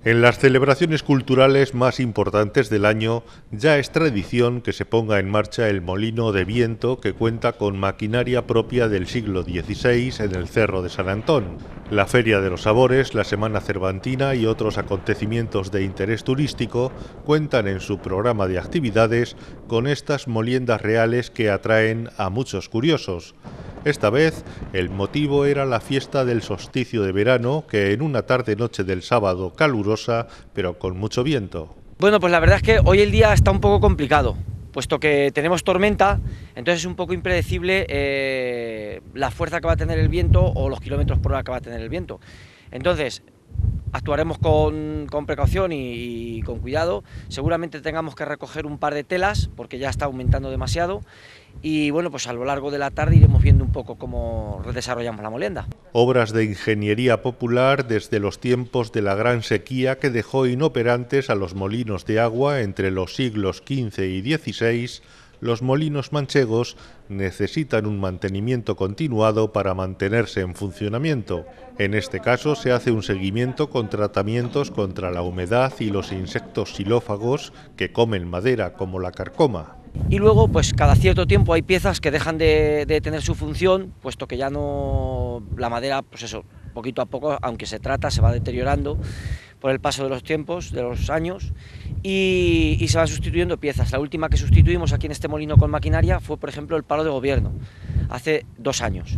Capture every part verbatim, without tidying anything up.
En las celebraciones culturales más importantes del año ya es tradición que se ponga en marcha el molino de viento, que cuenta con maquinaria propia del siglo dieciséis en el Cerro de San Antón. La Feria de los Sabores, la Semana Cervantina y otros acontecimientos de interés turístico cuentan en su programa de actividades con estas moliendas reales que atraen a muchos curiosos. Esta vez el motivo era la fiesta del solsticio de verano, que en una tarde-noche del sábado calurosa, pero con mucho viento. Bueno, pues la verdad es que hoy el día está un poco complicado, puesto que tenemos tormenta, entonces es un poco impredecible eh, la fuerza que va a tener el viento o los kilómetros por hora que va a tener el viento. Entonces, actuaremos con, con precaución y, y con cuidado. Seguramente tengamos que recoger un par de telas, porque ya está aumentando demasiado. Y bueno, pues a lo largo de la tarde iremos viendo un poco cómo desarrollamos la molienda. Obras de ingeniería popular desde los tiempos de la gran sequía que dejó inoperantes a los molinos de agua entre los siglos quince y dieciséis, los molinos manchegos necesitan un mantenimiento continuado para mantenerse en funcionamiento. En este caso se hace un seguimiento con tratamientos contra la humedad y los insectos xilófagos que comen madera, como la carcoma. Y luego, pues cada cierto tiempo hay piezas que dejan de, de tener su función, puesto que ya no, la madera, pues eso, poquito a poco, aunque se trata, se va deteriorando por el paso de los tiempos, de los años, y, y se van sustituyendo piezas. La última que sustituimos aquí en este molino con maquinaria fue, por ejemplo, el palo de gobierno, hace dos años.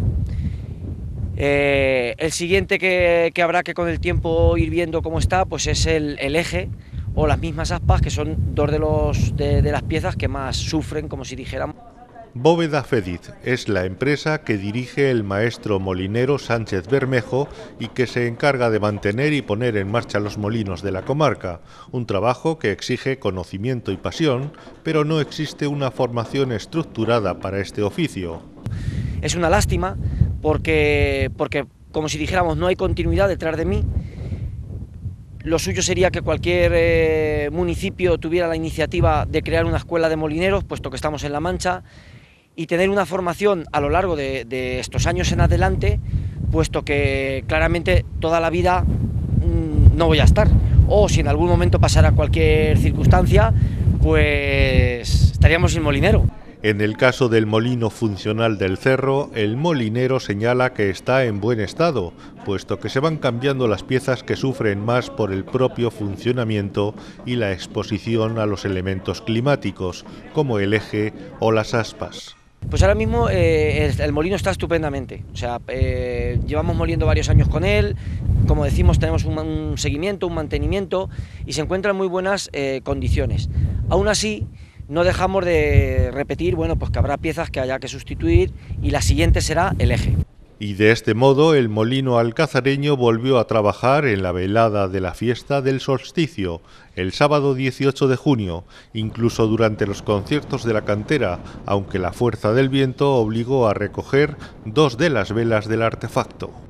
Eh, el siguiente que, que habrá que con el tiempo ir viendo cómo está, pues es el, el eje, o las mismas aspas, que son dos de, los, de, de las piezas que más sufren, como si dijéramos. Bóveda Fediz es la empresa que dirige el maestro molinero Sánchez Bermejo y que se encarga de mantener y poner en marcha los molinos de la comarca, un trabajo que exige conocimiento y pasión, pero no existe una formación estructurada para este oficio. Es una lástima porque, porque como si dijéramos, no hay continuidad detrás de mí. Lo suyo sería que cualquier eh, municipio tuviera la iniciativa de crear una escuela de molineros, puesto que estamos en La Mancha, y tener una formación a lo largo de, de estos años en adelante, puesto que claramente toda la vida mmm, no voy a estar, o si en algún momento pasara cualquier circunstancia, pues estaríamos sin molinero. En el caso del molino funcional del Cerro, el molinero señala que está en buen estado, puesto que se van cambiando las piezas que sufren más por el propio funcionamiento y la exposición a los elementos climáticos, como el eje o las aspas. Pues ahora mismo eh, el, el molino está estupendamente, o sea, eh, llevamos moliendo varios años con él, como decimos tenemos un, un seguimiento, un mantenimiento y se encuentra en muy buenas eh, condiciones. Aún así, no dejamos de repetir, bueno, pues que habrá piezas que haya que sustituir y la siguiente será el eje. Y de este modo el molino alcazareño volvió a trabajar en la velada de la fiesta del solsticio, el sábado dieciocho de junio, incluso durante los conciertos de la cantera, aunque la fuerza del viento obligó a recoger dos de las velas del artefacto.